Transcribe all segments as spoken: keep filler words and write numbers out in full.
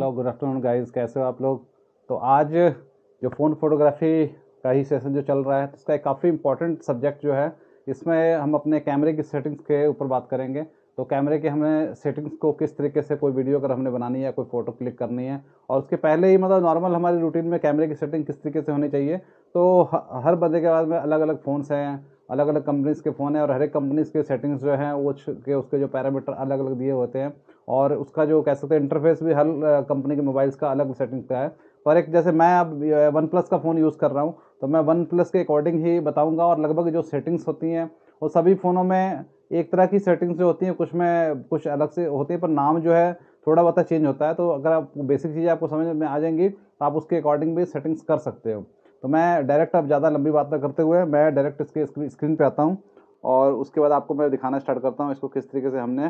Hello good afternoon guys, कैसे हो आप लोग। तो आज जो फ़ोन फोटोग्राफी का ही सेशन जो चल रहा है, तो इसका एक काफ़ी इंपॉर्टेंट सब्जेक्ट जो है, इसमें हम अपने कैमरे की सेटिंग्स के ऊपर बात करेंगे। तो कैमरे के हमें सेटिंग्स को किस तरीके से कोई वीडियो अगर हमने बनानी है, कोई फ़ोटो क्लिक करनी है, और उसके पहले ही मतलब नॉर्मल हमारी रूटीन में कैमरे की सेटिंग किस तरीके से होनी चाहिए। तो ह हर बंदे के पास में अलग-अलग फ़ोन्स हैं, अलग-अलग कंपनीज़ के फ़ोन हैं, और हर एक कंपनीज़ के सेटिंग्स जो हैं वो छ के उसके जो पैरामीटर अलग-अलग दिए होते हैं, और उसका जो कह सकते हैं इंटरफ़ेस भी हर अ, कंपनी के मोबाइल्स का अलग सेटिंग्स का है। और एक जैसे मैं अब अ, वन प्लस का फ़ोन यूज़ कर रहा हूँ, तो मैं वन प्लस के अकॉर्डिंग ही बताऊँगा, और लगभग जो सेटिंग्स होती हैं, वो सभी फ़ोनों में एक तरह की सेटिंग्स जो होती हैं, कुछ में कुछ अलग से होती है, पर नाम जो है थोड़ा बहुत चेंज होता है। तो अगर आप बेसिक चीज़ें आपको समझ में आ जाएँगी, तो आप उसके अकॉर्डिंग भी सेटिंग्स कर सकते हो। तो मैं डायरेक्ट, अब ज़्यादा लंबी बात ना करते हुए, मैं डायरेक्ट इसके स्क्री स्क्रीन पे आता हूँ, और उसके बाद आपको मैं दिखाना स्टार्ट करता हूँ इसको किस तरीके से हमने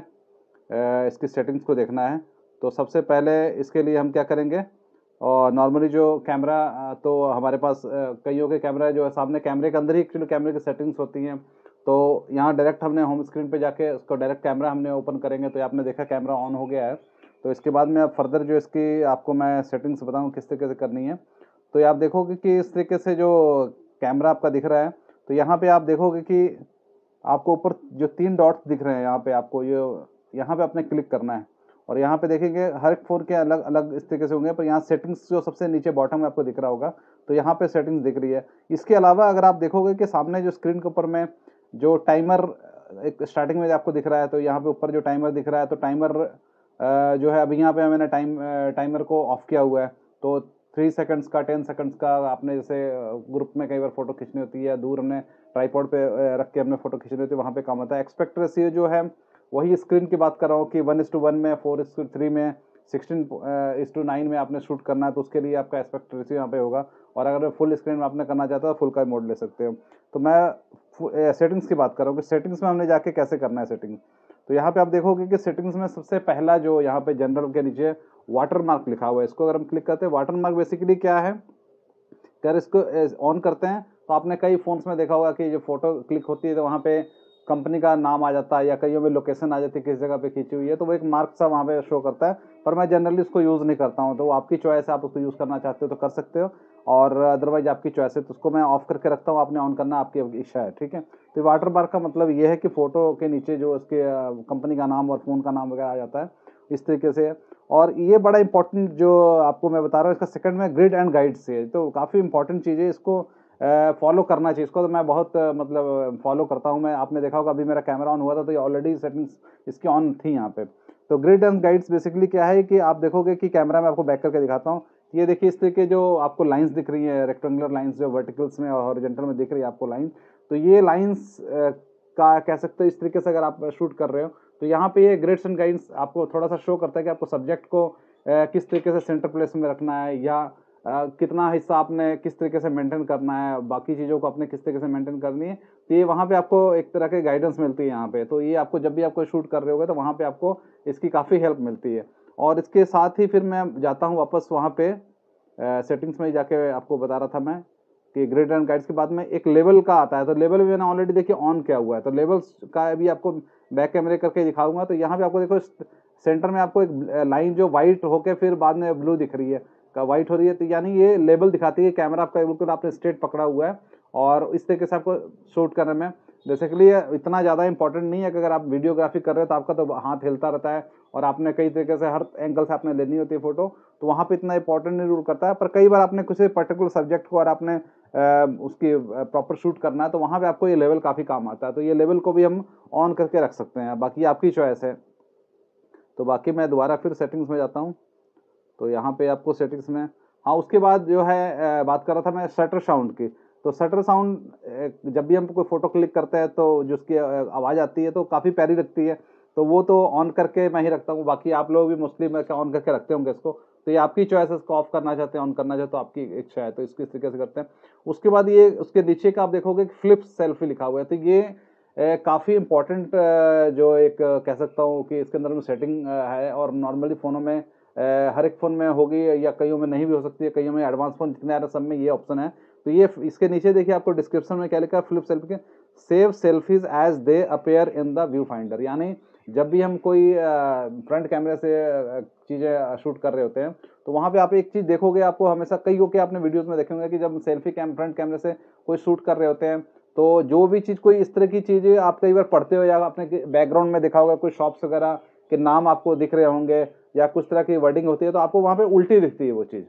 अ, इसकी सेटिंग्स को देखना है। तो सबसे पहले इसके लिए हम क्या करेंगे, और नॉर्मली जो कैमरा अ, तो हमारे पास अ, कइयों के कैमरा जो है सामने कैमरे के अंदर ही एक्चुअली कैमरे की सेटिंग्स होती हैं। तो यहाँ डायरेक्ट हमने होम स्क्रीन पे जाके उसको डायरेक्ट कैमरा हमने ओपन करेंगे, तो ये आपने देखा कैमरा ऑन हो गया है। तो इसके बाद में अब फर्दर जो इसकी आपको मैं सेटिंग्स बताऊँ किस तरीके से करनी है। तो ये आप देखोगे कि इस तरीके से जो कैमरा आपका दिख रहा है, तो यहाँ पे आप देखोगे कि आपको ऊपर जो तीन डॉट्स दिख रहे हैं, यहाँ पे आपको ये यहाँ पे आपने क्लिक करना है, और यहाँ पे देखेंगे हर एक फ़ोन के अलग-अलग इस तरीके से होंगे, पर यहाँ सेटिंग्स जो सबसे नीचे बॉटम में आपको दिख रहा होगा, तो यहाँ पे सेटिंग्स दिख रही है। इसके अलावा अगर आप देखोगे कि सामने जो स्क्रीन के ऊपर में जो टाइमर एक स्टार्टिंग में आपको दिख रहा है, तो यहाँ पे ऊपर जो टाइमर दिख रहा है, तो टाइमर अ, जो है अभी यहाँ पे मैंने टाइम अ, टाइमर को ऑफ किया हुआ है। तो थ्री सेकंड्स का, टेन सेकंड्स का आपने जैसे अ, ग्रुप में कई बार फ़ोटो खींचनी होती है, या दूर हमने ट्राइपॉड पे अ, रख के हमने फ़ोटो खींचनी होती है, वहाँ पे काम आता है। एस्पेक्ट रेशियो जो है, वही स्क्रीन की बात कर रहा हूँ कि वन इज़ टू वन में, फोर इज़ टू थ्री में, sixteen uh, is to nine में आपने शूट करना है, तो उसके लिए आपका एस्पेक्ट रेशियो यहाँ पे होगा। और अगर फुल स्क्रीन में आपने करना चाहते हो, फुल का मोड ले सकते हो। तो मैं फु अ, सेटिंग्स की बात कर रहा हूँ कि सेटिंग्स में हमने जाके कैसे करना है सेटिंग। तो यहाँ पे आप देखोगे कि सेटिंग्स में सबसे पहला जो यहाँ पे जनरल के नीचे वाटर मार्क लिखा हुआ है, इसको अगर हम क्लिक करते हैं, वाटर मार्क बेसिकली क्या है, अगर इसको एस ऑन करते हैं, तो आपने कई फ़ोन्स में देखा होगा कि जो फ़ोटो क्लिक होती है, तो वहाँ पे कंपनी का नाम आ जाता है, या कइयों में लोकेशन आ जाती है किस जगह पे खींची हुई है, तो वो एक मार्क सा वहाँ पे शो करता है। पर मैं जनरली उसको यूज़ नहीं करता हूँ, तो वो आपकी चॉइस है, आप उसको यूज़ करना चाहते हो तो कर सकते हो, और अदरवाइज़ आपकी चॉइस है। तो उसको मैं ऑफ करके रखता हूँ, आपने ऑन करना आपकी इच्छा है, ठीक है। तो वाटर मार्क का मतलब ये है कि फ़ोटो के नीचे जो उसके अ, कंपनी का नाम और फ़ोन का नाम वगैरह आ जाता है, इस तरीके से। और ये बड़ा इम्पोर्टेंट जो आपको मैं बता रहा हूँ, इसका सेकंड में ग्रिड एंड गाइड से है, तो काफ़ी इम्पोर्टेंट चीज़ है, इसको अ, फॉलो करना चाहिए। इसको तो मैं बहुत अ, मतलब फॉलो करता हूँ मैं। आपने देखा होगा अभी मेरा कैमरा ऑन हुआ था, तो ये ऑलरेडी सेटिंग्स इसकी ऑन थी यहाँ पे। तो ग्रिड एंड गाइड्स बेसिकली क्या है कि आप देखोगे कि कैमरा में आपको बैक करके दिखाता हूँ। ये देखिए इस तरीके जो आपको लाइन्स दिख रही हैं, रेक्टेंगुलर लाइन्स जो वर्टिकल्स में और हॉरिजॉन्टल में दिख रही है आपको लाइन। तो ये लाइन्स अ, का कह सकते हो इस तरीके से अगर आप शूट कर रहे हो, तो यहाँ पे ये ग्रिड्स एंड गाइड्स आपको थोड़ा-सा शो करता है कि आपको सब्जेक्ट को अ, किस तरीके से सेंटर प्लेस में रखना है, या अ, कितना हिस्सा आपने किस तरीके से मेंटेन करना है, बाकी चीज़ों को आपने किस तरीके से मेंटेन करनी है। तो ये वहाँ पे आपको एक तरह की गाइडेंस मिलती है यहाँ पे। तो ये आपको जब भी आपको शूट कर रहे होगे, तो वहाँ पे आपको इसकी काफ़ी हेल्प मिलती है। और इसके साथ ही फिर मैं जाता हूँ वापस वहाँ पे अ, सेटिंग्स में ही जाके आपको बता रहा था मैं कि ग्रिड एंड गाइड्स के बाद में एक लेवल का आता है। तो लेवल भी मैंने ऑलरेडी देखिए ऑन किया हुआ है। तो लेवल्स का भी आपको बैक कैमरे करके दिखाऊँगा। तो यहाँ पे आपको देखो सेंटर में आपको एक लाइन जो व्हाइट होके फिर बाद में ब्लू दिख रही है, का व्हाइट हो रही है, तो यानी ये लेवल दिखाती है कैमरा आपका बिल्कुल आपने स्ट्रेट पकड़ा हुआ है, और इस तरीके से आपको शूट करने में बेसिकली ये इतना ज़्यादा इंपॉर्टेंट नहीं है कि अगर आप वीडियोग्राफी कर रहे हो तो आपका तो हाथ हिलता रहता है, और आपने कई तरीके से हर एंगल से आपने लेनी होती है फोटो, तो वहाँ पे इतना इंपॉर्टेंट नहीं रूल करता है। पर कई बार आपने किसी पर्टिकुलर सब्जेक्ट को और आपने अ, उसकी प्रॉपर शूट करना है, तो वहाँ पे आपको ये लेवल काफ़ी काम आता है। तो ये लेवल को भी हम ऑन करके रख सकते हैं, बाकी आपकी चॉइस है। तो बाकी मैं दोबारा फिर सेटिंग्स में जाता हूँ। तो यहाँ पे आपको सेटिंग्स में, हाँ, उसके बाद जो है अ, बात कर रहा था मैं शटर साउंड की। तो शटर साउंड अ, जब भी हम कोई फ़ोटो क्लिक करते हैं, तो जो उसकी अ, आवाज़ आती है, तो काफ़ी प्यारी लगती है। तो वो तो ऑन करके मैं ही रखता हूँ, बाकी आप लोग भी मोस्टली मैं क्या ऑन करके रखते होंगे इसको। तो ये आपकी चॉइस है, इसको ऑफ करना चाहते हैं, ऑन करना चाहते हो, आपकी इच्छा है। तो इसको इस तरीके से करते हैं। उसके बाद ये उसके नीचे का आप देखोगे कि फ्लिप सेल्फी लिखा हुआ है। तो ये अ, काफ़ी इम्पोर्टेंट जो एक अ, कह सकता हूँ कि इसके अंदर में सेटिंग अ, है, और नॉर्मली फ़ोनों में अ, हर एक फ़ोन में होगी, या कईयों में नहीं भी हो सकती है, कईयों में एडवांस फ़ोन जितने आ रहे हैं सब में ये ऑप्शन है। तो ये इसके नीचे देखिए आपको डिस्क्रिप्शन में क्या लिखा है, फ्लिप सेल्फी के save selfies as they appear in the viewfinder, यानी जब भी हम कोई फ्रंट कैमरे से चीज़ें शूट कर रहे होते हैं तो वहाँ पे आप एक चीज़ देखोगे, आपको हमेशा कई हो के आपने वीडियोस में देखे होंगे कि जब सेल्फी कैम फ्रंट कैमरे से कोई शूट कर रहे होते हैं तो जो भी चीज़ कोई इस तरह की चीज़ें आप कई बार पढ़ते हो या आपने बैकग्राउंड में देखा होगा, कोई शॉप्स वगैरह के नाम आपको दिख रहे होंगे या कुछ तरह की वर्डिंग होती है तो आपको वहाँ पे उल्टी दिखती है वो चीज़।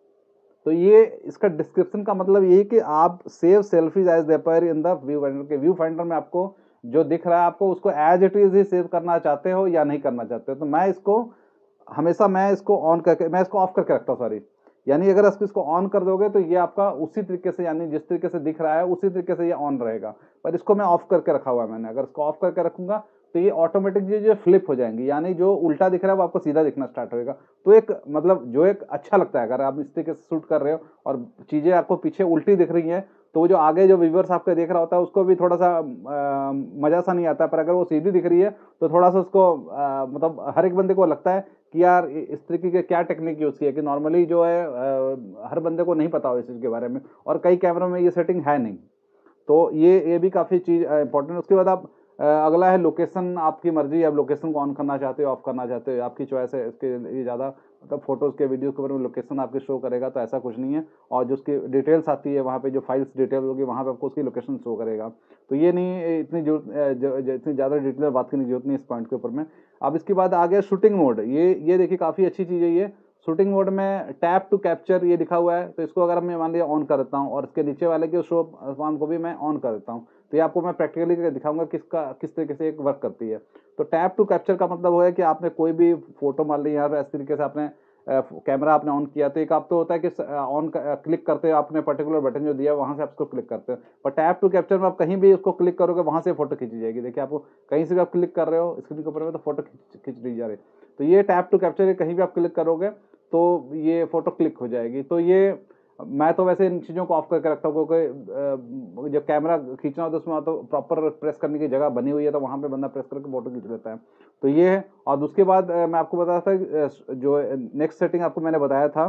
तो ये इसका डिस्क्रिप्शन का मतलब ये है कि आप save selfies as they appear in the viewfinder के व्यू फाइंडर में आपको जो दिख रहा है आपको उसको एज इट इज ही सेव करना चाहते हो या नहीं करना चाहते हो। तो मैं इसको हमेशा मैं इसको ऑन करके मैं इसको ऑफ करके रखता हूँ सॉरी, यानी अगर आप इसको ऑन कर दोगे तो ये आपका उसी तरीके से यानी जिस तरीके से दिख रहा है उसी तरीके से ये ऑन रहेगा। पर इसको मैं ऑफ करके रखा हुआ है मैंने, अगर इसको ऑफ करके रखूंगा तो ये ऑटोमेटिक जो फ्लिप हो जाएंगी, यानी जो उल्टा दिख रहा है वो आपको सीधा दिखना स्टार्ट होगा। तो एक मतलब जो एक अच्छा लगता है, अगर आप इस तरीके से शूट कर रहे हो और चीज़ें आपको पीछे उल्टी दिख रही हैं तो वो जो आगे जो व्यूवर्स आपका देख रहा होता है उसको भी थोड़ा सा आ, मज़ा सा नहीं आता। पर अगर वो सीधी दिख रही है तो थोड़ा सा उसको आ, मतलब हर एक बंदे को लगता है कि यार इस तरीके के क्या टेक्निक यूज़ की है, कि नॉर्मली जो है आ, हर बंदे को नहीं पता हो इस चीज़ के बारे में और कई कैमरों में ये सेटिंग है नहीं। तो ये ये भी काफ़ी चीज़ इंपॉर्टेंट। उसके बाद आप अ, अगला है लोकेशन, आपकी मर्जी, आप लोकेशन को ऑन करना चाहते हो ऑफ करना चाहते हो, आपकी चॉइस है। इसके लिए ज़्यादा मतलब फोटोज़ के वीडियोज़ के ऊपर में लोकेशन आपके शो करेगा तो ऐसा कुछ नहीं है, और जो उसकी डिटेल्स आती है वहाँ पे जो फाइल्स डिटेल होगी वहाँ पे आपको उसकी लोकेशन शो करेगा। तो ये नहीं इतनी जरूरत इतनी ज़्यादा डिटेल बात करने की जरूरत नहीं इस पॉइंट के ऊपर में। अब इसके बाद आ गया शूटिंग मोड। ये ये देखिए काफ़ी अच्छी चीज़ है ये शूटिंग मोड में टैप टू कैप्चर ये लिखा हुआ है। तो इसको अगर मैं मान लिया ऑन कर देता हूँ और इसके नीचे वाले के शो फॉर्म को भी मैं ऑन कर देता हूँ तो ये आपको मैं प्रैक्टिकली दिखाऊंगा किसका किस तरीके से एक वर्क करती है। तो टैप टू कैप्चर का मतलब है कि आपने कोई भी फोटो मान ली यहाँ पे इस तरीके से आपने कैमरा आपने ऑन किया तो एक आप तो होता है कि ऑन क्लिक करते हो आपने पर्टिकुलर बटन जो दिया वहाँ से आप उसको क्लिक करते हो। पर टैप टू कैप्चर में आप कहीं भी उसको क्लिक करोगे वहाँ से फोटो खींची जाएगी। देखिए आपको कहीं से भी आप क्लिक कर रहे हो स्क्रीन के ऊपर में तो फोटो खींच ली जा रही है। तो ये टैप टू कैप्चर है, कहीं भी आप क्लिक करोगे तो ये फोटो क्लिक हो जाएगी। तो ये मैं तो वैसे इन चीज़ों को ऑफ करके रखता हूँ क्योंकि जब कैमरा खींचना हो तो उसमें तो प्रॉपर प्रेस करने की जगह बनी हुई है तो वहाँ पे बंदा प्रेस करके फोटो खींच लेता है। तो ये है। और उसके बाद मैं आपको बताया था जो नेक्स्ट सेटिंग आपको मैंने बताया था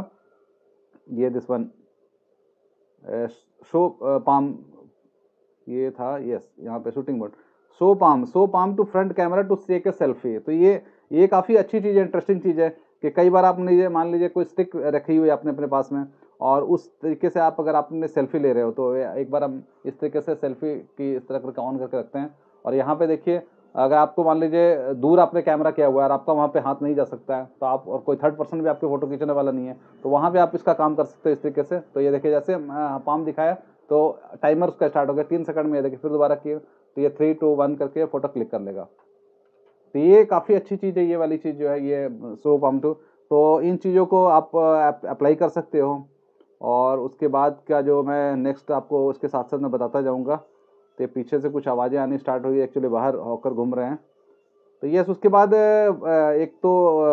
ये दिस वन शो पाम, ये था यस यहाँ पे shooting mode show palm show palm to front camera to take a selfie. तो ये ये काफ़ी अच्छी चीज़ है, इंटरेस्टिंग चीज़ है कि कई बार आप लीजिए मान लीजिए कोई स्टिक रखी हुई है आपने अपने पास में और उस तरीके से आप अगर आपने सेल्फी ले रहे हो तो एक बार हम इस तरीके से सेल्फी की इस तरह करके ऑन करके रखते हैं। और यहाँ पे देखिए अगर आपको मान लीजिए दूर आपने कैमरा किया हुआ है और आपका वहाँ पे हाथ नहीं जा सकता है तो आप और कोई थर्ड पर्सन भी आपकी फोटो खींचने वाला नहीं है तो वहाँ पे आप इसका काम कर सकते हो इस तरीके से। तो ये देखिए जैसे पाम दिखाया तो टाइमर उसका स्टार्ट हो गया तीन सेकंड में, ये देखिए फिर दोबारा किया तो ये थ्री टू वन करके फोटो क्लिक कर लेगा। तो ये काफ़ी अच्छी चीज़ है ये वाली चीज़ जो है ये शो पाम टू। तो इन चीज़ों को आप अप्लाई कर सकते हो। और उसके बाद का जो मैं नेक्स्ट आपको उसके साथ साथ मैं बताता जाऊँगा। तो पीछे से कुछ आवाज़ें आनी स्टार्ट हुई, एक्चुअली बाहर होकर घूम रहे हैं। तो यस उसके बाद एक तो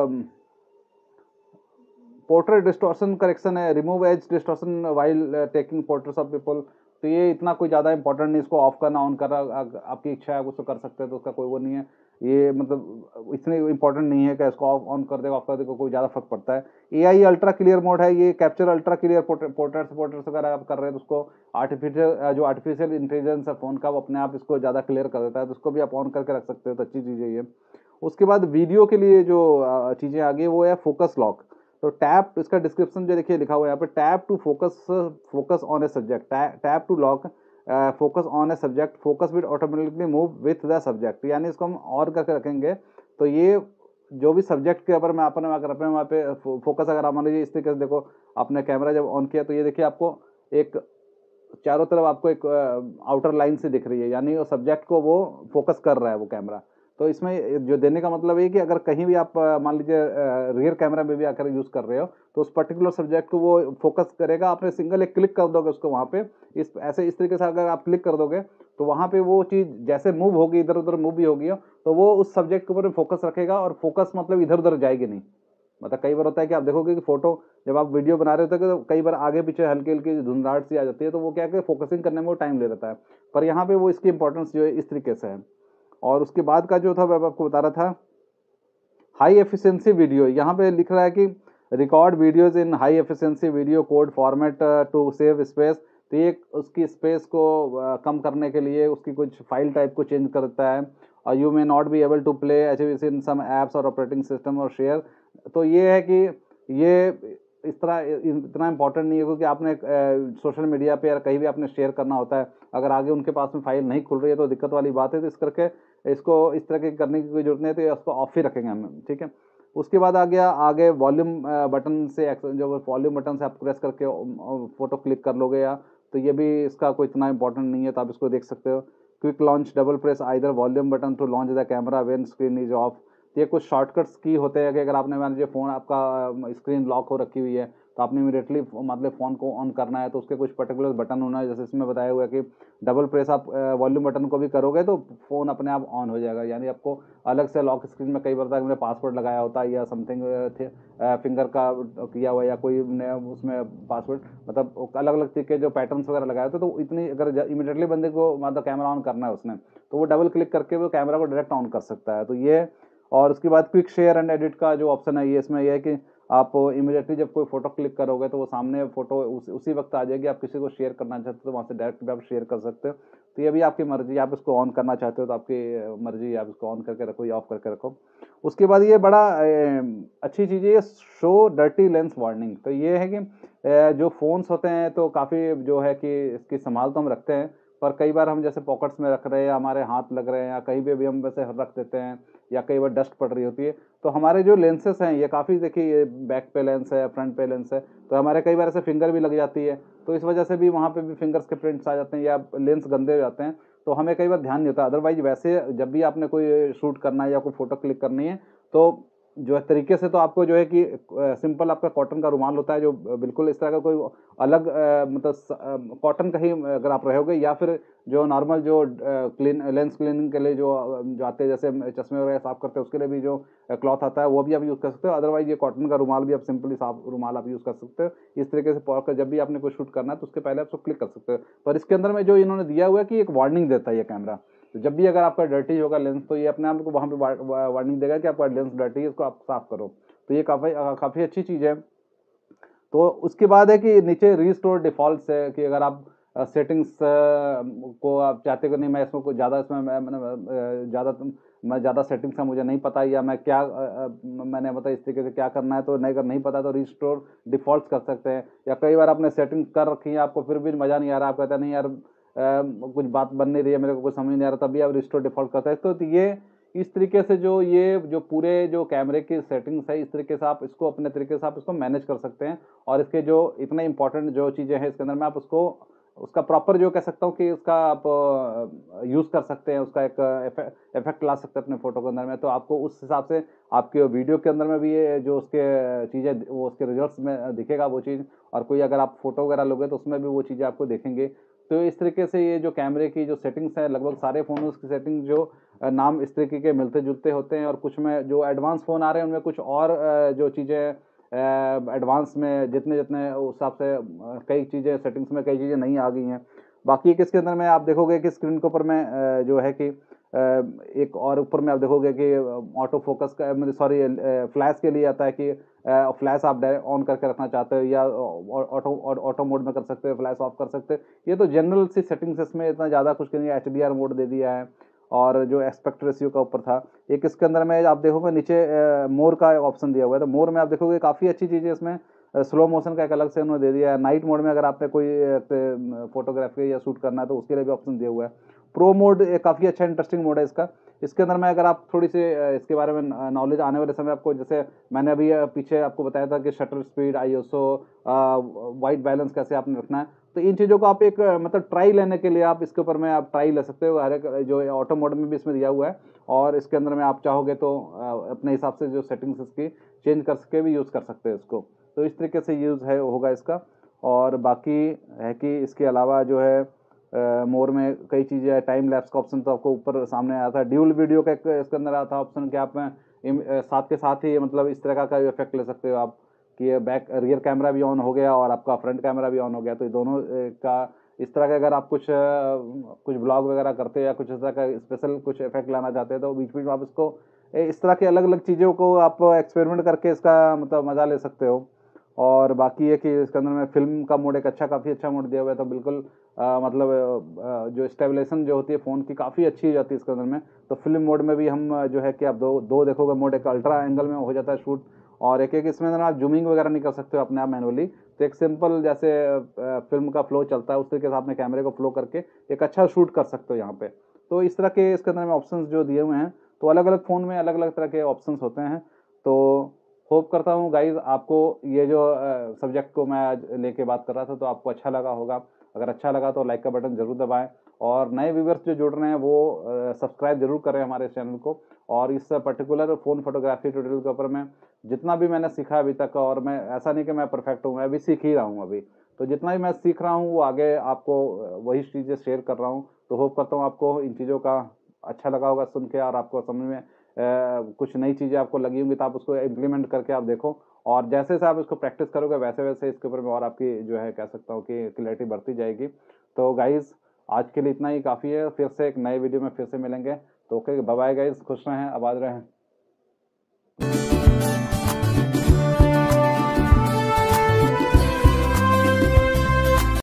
पोर्ट्रेट डिस्टॉर्शन करेक्शन है, remove edge distortion while taking portraits of people. तो ये इतना कोई ज़्यादा इंपॉर्टेंट नहीं, इसको ऑफ करना ऑन करना आपकी इच्छा है उसको कर सकते हैं तो उसका कोई वो नहीं है। ये मतलब इतने इंपॉर्टेंट नहीं है कि इसको ऑफ ऑन कर देगा ऑफ कर देगा कोई ज़्यादा फर्क पड़ता है। A I ultra clear mode है, ये capture ultra clear portraits portraits अगर आप कर रहे हैं तो उसको आर्टिफिशियल जो आर्टिफिशियल इंटेलिजेंस है फ़ोन का वो अपने आप इसको ज़्यादा क्लियर कर देता है तो उसको भी आप ऑन करके रख सकते हो। तो अच्छी चीज़ है ये। उसके बाद वीडियो के लिए जो चीज़ें आ गई वो है फोकस लॉक। तो टैप इसका डिस्क्रिप्शन जो देखिए लिखा हुआ है यहाँ पे tap to focus focus on a subject tap to lock focus on a subject focus will automatically move with the subject. यानी इसको हम और करके रखेंगे तो ये जो भी सब्जेक्ट के ऊपर मैं अपने वहाँ कर वहाँ पे फोकस अगर आप मान लीजिए इस तरीके से देखो आपने कैमरा जब ऑन किया तो ये देखिए आपको एक चारों तरफ आपको एक आउटर लाइन से दिख रही है, यानी वो सब्जेक्ट को वो फोकस कर रहा है वो कैमरा। तो इसमें जो देने का मतलब है कि अगर कहीं भी आप मान लीजिए रियर कैमरा में भी आकर यूज़ कर रहे हो तो उस पर्टिकुलर सब्जेक्ट को वो फोकस करेगा। आपने सिंगल एक क्लिक कर दोगे उसको वहाँ पे इस ऐसे इस तरीके से अगर आप क्लिक कर दोगे तो वहाँ पे वो चीज़ जैसे मूव होगी इधर उधर मूव भी होगी तो वो उस सब्जेक्ट के ऊपर फोकस रखेगा और फोकस मतलब इधर उधर जाएगी नहीं। मतलब कई बार होता है कि आप देखोगे कि फोटो जब आप वीडियो बना रहे होते हैं तो कई बार आगे पीछे हल्की हल्की धुंधलाहट सी आ जाती है तो वो क्या है फोकसिंग करने में वो टाइम ले लेता है। पर यहाँ पे वो इसकी इंपॉर्टेंस जो है इस तरीके से है। और उसके बाद का जो था मैं आपको बता रहा था हाई एफिशिएंसी वीडियो, यहाँ पे लिख रहा है कि record videos in high efficiency video code format to save space. तो ये उसकी स्पेस को uh, कम करने के लिए उसकी कुछ फाइल टाइप को चेंज करता है और you may not be able to play H V C in some apps और ऑपरेटिंग सिस्टम और शेयर। तो ये है कि ये इस तरह इतना इंपॉर्टेंट नहीं है, क्योंकि आपने सोशल मीडिया पे या कहीं भी आपने शेयर करना होता है, अगर आगे उनके पास में फाइल नहीं खुल रही है तो दिक्कत वाली बात है। तो इस करके इसको इस तरह के करने की कोई जरूरत नहीं है, तो इसको ऑफ ही रखेंगे हम, ठीक है। उसके बाद आ गया आगे वॉल्यूम बटन से, जो वॉल्यूम बटन से आप प्रेस करके फ़ोटो क्लिक कर लोगे, या तो ये भी इसका कोई इतना इंपॉर्टेंट नहीं है, तो आप इसको देख सकते हो। Quick launch double press either volume button to launch the camera when screen is off. ये कुछ शॉर्टकट्स की होते हैं कि अगर आपने मान लीजिए फ़ोन आपका स्क्रीन लॉक हो रखी हुई है, तो आपने इमीडिएटली मतलब फ़ोन को ऑन करना है, तो उसके कुछ पर्टिकुलर बटन होना है, जैसे इसमें बताया हुआ है कि डबल प्रेस आप वॉल्यूम बटन को भी करोगे तो फ़ोन अपने आप ऑन हो जाएगा। यानी आपको अलग से लॉक स्क्रीन में कई बार तक मैंने पासवर्ड लगाया होता है या समथिंग थे फिंगर का किया हुआ, या कोई उसमें पासवर्ड मतलब अलग अलग तरीके जो पैटर्न्स वगैरह लगाए होते, तो इतनी अगर इमीडिएटली बंदे को मतलब कैमरा ऑन करना है उसने, तो वो डबल क्लिक करके वो कैमरा को डायरेक्ट ऑन कर सकता है। तो ये, और उसके बाद क्विक शेयर एंड एडिट का जो ऑप्शन है, ये इसमें यह है कि आप इमीडिएटली जब कोई फोटो क्लिक करोगे तो वो सामने फोटो उस, उसी वक्त आ जाएगी। आप किसी को शेयर करना चाहते हो तो वहाँ से डायरेक्ट भी आप शेयर कर सकते हो। तो ये भी आपकी मर्जी, आप इसको ऑन करना चाहते हो तो आपकी मर्जी, आप इसको ऑन करके रखो या ऑफ करके रखो। उसके बाद ये बड़ा अच्छी चीज़ है, शो डर्टी लेंस वार्निंग। तो ये है कि जो फ़ोन्स होते हैं तो काफ़ी जो है कि इसकी संभाल तो हम रखते हैं, पर कई बार हम जैसे पॉकेट्स में रख रहे हैं, हमारे हाथ लग रहे हैं, या कहीं पे भी हम वैसे रख देते हैं, या कई बार डस्ट पड़ रही होती है, तो हमारे जो लेंसेस हैं ये काफ़ी, देखिए ये बैक पे लेंस है, फ्रंट पे लेंस है, तो हमारे कई बार ऐसे फिंगर भी लग जाती है, तो इस वजह से भी वहाँ पे भी फिंगर्स के प्रिंट्स आ जाते हैं या लेंस गंदे हो जाते हैं, तो हमें कई बार ध्यान नहीं होता। अदरवाइज वैसे जब भी आपने कोई शूट करना है या कोई फोटो क्लिक करनी है, तो जो है तरीके से तो आपको जो है कि सिंपल आपका कॉटन का रुमाल होता है, जो बिल्कुल इस तरह का कोई अलग मतलब कॉटन का ही अगर आप रहोगे, या फिर जो नॉर्मल जो क्लीन लेंस क्लीनिंग के लिए जो जो आते हैं, जैसे चश्मे वगैरह साफ करते हैं उसके लिए भी जो क्लॉथ आता है वो भी आप यूज़ कर सकते हो। अदरवाइज ये कॉटन का रुमाल भी आप सिंपली साफ रुमाल आप यूज़ कर सकते हो। इस तरीके से पॉक कर जब भी आपने कोई शूट करना है तो उसके पहले आप उसको क्लिक कर सकते हो। पर इसके अंदर में जो इन्होंने दिया हुआ है कि एक वार्निंग देता है ये कैमरा, तो जब भी अगर आपका डर्टी होगा लेंस, तो ये अपने आप को वहाँ पे वार्निंग देगा कि आपका लेंस डर्टी है, इसको आप साफ करो। तो ये काफ़ी काफ़ी अच्छी चीज़ है। तो उसके बाद है कि नीचे रीस्टोर डिफ़ॉल्ट्स है, कि अगर आप सेटिंग्स को आप चाहते हो कि नहीं मैं इसमें कुछ ज़्यादा इसमें मैंने ज़्यादा मैं ज़्यादा सेटिंग्स का मुझे नहीं पता, या मैं क्या मैंने मतलब इस तरीके से क्या करना है, तो नहीं अगर नहीं पता तो रीस्टोर डिफ़ॉल्ट्स कर सकते हैं। या कई बार आपने सेटिंग कर रखी है, आपको फिर भी मज़ा नहीं आ रहा, आप कहते हैं नहीं यार कुछ बात बन नहीं रही है, मेरे को कुछ समझ नहीं आ रहा, तभी आप रिस्टोर डिफ़ॉल्ट करते हैं। तो ये इस तरीके से जो ये जो पूरे जो कैमरे की सेटिंग्स है, इस तरीके से आप इसको अपने तरीके से आप इसको मैनेज कर सकते हैं। और इसके जो इतने इंपॉर्टेंट जो चीज़ें हैं इसके अंदर में आप उसको उसका प्रॉपर जो कह सकता हूँ कि उसका आप यूज़ कर सकते हैं, उसका एक इफेक्ट ला सकते हैं अपने फ़ोटो के अंदर में। तो आपको उस हिसाब से आपके वीडियो के अंदर में भी ये जो उसके चीज़ें वो उसके रिजल्ट्स में दिखेगा वो चीज़, और कोई अगर आप फोटो वगैरह लोगे तो उसमें भी वो चीज़ें आपको देखेंगे। तो इस तरीके से ये जो कैमरे की जो सेटिंग्स है, लगभग सारे फ़ोनों की सेटिंग जो नाम इस तरीके के मिलते-जुलते होते हैं, और कुछ में जो एडवांस फ़ोन आ रहे हैं उनमें कुछ और जो चीज़ें एडवांस में जितने जितने उस हिसाब से कई चीज़ें सेटिंग्स में कई चीज़ें नई आ गई हैं। बाकी किसके अंदर में आप देखोगे कि स्क्रीन के ऊपर में जो है कि एक और ऊपर में आप देखोगे कि ऑटो फोकस का मतलब सॉरी फ्लैश के लिए आता है कि फ्लैश आप ऑन करके रखना चाहते हो या ऑटो ऑटो मोड में कर सकते हो, फ्लैश ऑफ कर सकते हो। ये तो जनरल सी सेटिंग्स, इसमें इतना ज़्यादा कुछ नहीं है। एच डी आर मोड दे दिया है, और जो एस्पेक्ट रेशियो का ऊपर था एक, इसके अंदर में आप देखोगे नीचे मोर का ऑप्शन दिया हुआ है, तो मोर में आप देखोगे काफ़ी अच्छी चीज़ है। इसमें स्लो मोशन का एक अलग से उन्होंने दे दिया है। नाइट मोड में अगर आपने कोई फोटोग्राफी या शूट करना है तो उसके लिए भी ऑप्शन दिया हुआ है। प्रो मोड काफ़ी अच्छा इंटरेस्टिंग मोड है इसका। इसके अंदर में अगर आप थोड़ी सी इसके बारे में नॉलेज आने वाले समय आपको, जैसे मैंने अभी पीछे आपको बताया था कि shutter speed, I S O, white balance कैसे आपने रखना है, तो इन चीज़ों को आप एक मतलब ट्राई लेने के लिए आप इसके ऊपर में आप ट्राई ले सकते हो। हर एक जो ऑटो मोड में भी इसमें दिया हुआ है, और इसके अंदर में आप चाहोगे तो अपने हिसाब से जो सेटिंग्स इसकी चेंज कर सके भी यूज़ कर सकते हैं इसको। तो इस तरीके से यूज़ है होगा इसका। और बाकी है कि इसके अलावा जो है मोर में कई चीज़ें है। टाइम लैप्स का ऑप्शन तो आपको ऊपर सामने आया था। ड्यूल वीडियो का एक इसके अंदर आया था ऑप्शन कि आप साथ के साथ ही मतलब इस तरह का इफेक्ट ले सकते हो आप कि बैक रियर कैमरा भी ऑन हो गया और आपका फ्रंट कैमरा भी ऑन हो गया। तो ये दोनों का इस तरह का अगर आप कुछ कुछ ब्लॉग वगैरह करते हैं या कुछ इस तरह का स्पेशल कुछ इफेक्ट लाना चाहते हैं तो बीच बीच में आप इसको इस तरह की अलग अलग चीज़ों को आप एक्सपेरिमेंट करके इसका मतलब मज़ा ले सकते हो। और बाकी ये कि इसके अंदर में फ़िल्म का मोड एक अच्छा काफ़ी अच्छा मोड दिया हुआ है, तो बिल्कुल अ, मतलब अ, जो स्टेबलाइजेशन जो होती है फ़ोन की काफ़ी अच्छी हो जाती है इसके अंदर में। तो फ़िल्म मोड में भी हम अ, जो है कि आप दो दो देखोगे मोड, एक अल्ट्रा एंगल में हो जाता है शूट, और एक-एक इसमें अंदर आप ज़ूमिंग वगैरह नहीं कर सकते हो अपने आप मैनुअली। तो एक सिंपल जैसे अ, फ़िल्म का फ्लो चलता है उस तरीके से अपने कैमरे को फ्लो करके एक अच्छा शूट कर सकते हो यहाँ पे। तो इस तरह के इसके अंदर में ऑप्शंस जो दिए हुए हैं, तो अलग-अलग फ़ोन में अलग-अलग तरह के ऑप्शंस होते हैं। तो होप करता हूँ गाइज़ आपको ये जो अ, सब्जेक्ट को मैं आज लेके बात कर रहा था तो आपको अच्छा लगा होगा। अगर अच्छा लगा तो लाइक का बटन ज़रूर दबाएँ, और नए व्यूअर्स जो जुड़ रहे हैं वो अ, सब्सक्राइब ज़रूर करें हमारे चैनल को। और इस पर्टिकुलर फ़ोन फोटोग्राफ़ी ट्यूटोरियल के ऊपर मैं जितना भी मैंने सीखा अभी तक, और मैं ऐसा नहीं कि मैं परफेक्ट हूँ, मैं अभी सीख ही रहा हूँ अभी। तो जितना भी मैं सीख रहा हूँ वो आगे आपको अ, वही चीज़ें शेयर कर रहा हूँ। तो होप करता हूँ आपको इन चीज़ों का अच्छा लगा होगा सुन के, और आपको समझ में अ, कुछ नई चीज़ें आपको लगी होंगी तो आप उसको इम्प्लीमेंट करके आप देखो, और जैसे-जैसे आप इसको प्रैक्टिस करोगे वैसे-वैसे इसके ऊपर में और आपकी जो है कह सकता हूँ कि क्लैरिटी बढ़ती जाएगी। तो गाइज़ आज के लिए इतना ही काफ़ी है, फिर से एक नए वीडियो में फिर से मिलेंगे। तो ओके, बाय बाय गाइज़, खुश रहें, आबाद रहें।